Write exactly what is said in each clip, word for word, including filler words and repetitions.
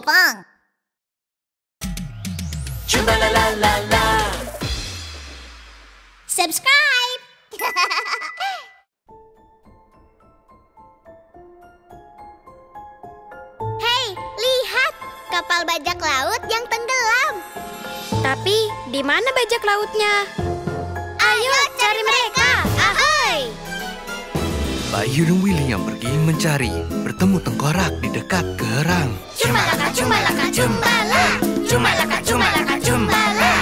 Popang. Cumba la la la la. Subscribe. Hei, lihat kapal bajak laut yang tenggelam. Tapi di mana bajak lautnya? Ayo cari mereka. Ahoy! Bayu dan Willy yang pergi mencari, bertemu tengkorak di dekat kerang. Cumbalaka, cumbalaka, cumbala. Cumbalaka, cumbalaka, cumbala.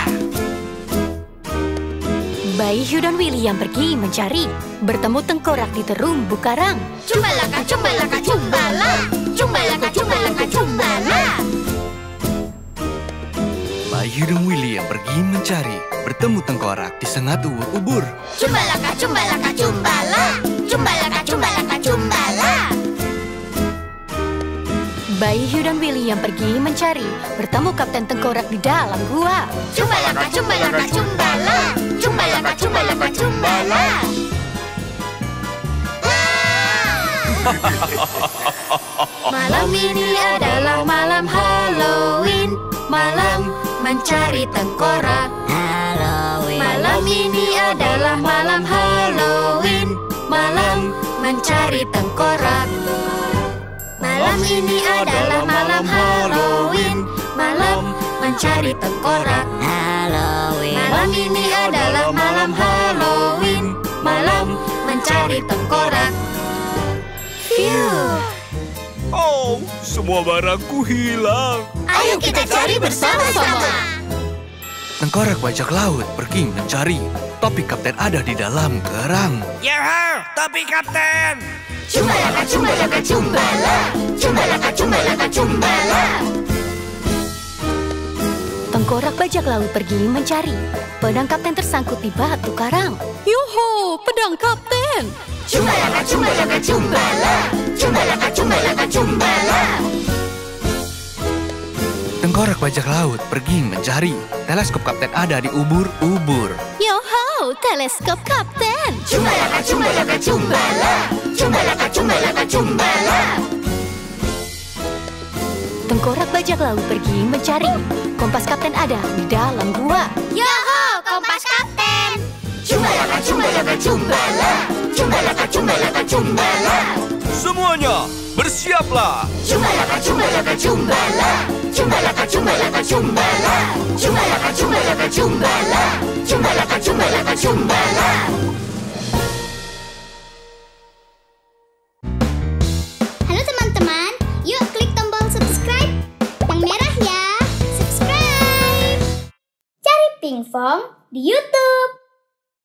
Bayu dan Willy yang pergi mencari, bertemu tengkorak di terumbu karang. Cumbalaka, cumbalaka, cumbala. Cumbalaka, cumbalaka, cumbala. Bayu dan Willy yang pergi mencari, bertemu tengkorak di sengat ubur-ubur. Cumbalaka, cumbalaka, cumbala. Cumbalaka, cumbalaka, cumbala. Bayu dan Willy yang pergi mencari, bertemu kapten tengkorak di dalam gua. Cumbalaka, cumbalaka, cumbala. Cumbalaka, cumbalaka, cumbala. Malam ini adalah malam Halloween, malam mencari tengkorak. Halloween. Malam ini adalah malam Halloween, malam mencari tengkorak. Malam ini adalah malam Halloween, malam mencari tengkorak. Halloween. Malam ini adalah malam Halloween, malam mencari tengkorak. Phew. Oh, semua barangku hilang. Ayo kita cari bersama-sama. Tengkorak bajak laut pergi mencari, topi kapten ada di dalam kerang. Yahoo, topi kapten. Cumbalaka, cumbalaka, cumbala. Cumbalaka, cumbalaka, cumbala. Tengkorak bajak laut pergi mencari, pedang kapten tersangkut di batu karang. Yoho, pedang kapten! Cumbalaka, cumbalaka, cumbala. Cumbalaka, cumbalaka, cumbala. Tengkorak bajak laut pergi mencari, teleskop kapten ada di ubur-ubur. Yoho, teleskop kapten! Cumbalaka, cumbalaka, cumbala. Cumbalaka, cumbalaka, cumbala. Tengkorak bajak laut pergi mencari, kompas kapten ada di dalam gua. Yoho, kompas kapten. Cumbalaka, cumbalaka, cumbala. Cumbalaka, cumbalaka, cumbala. Semuanya bersiaplah. Cumbalaka, cumbalaka, cumbala. Cumbalaka, cumbalaka, cumbala. Cumbalaka, cumbalaka, cumbala. Cumbalaka, cumbalaka, cumbala. Halo teman-teman, yuk klik tombol subscribe yang merah ya. Subscribe. Cari Pinkfong di YouTube.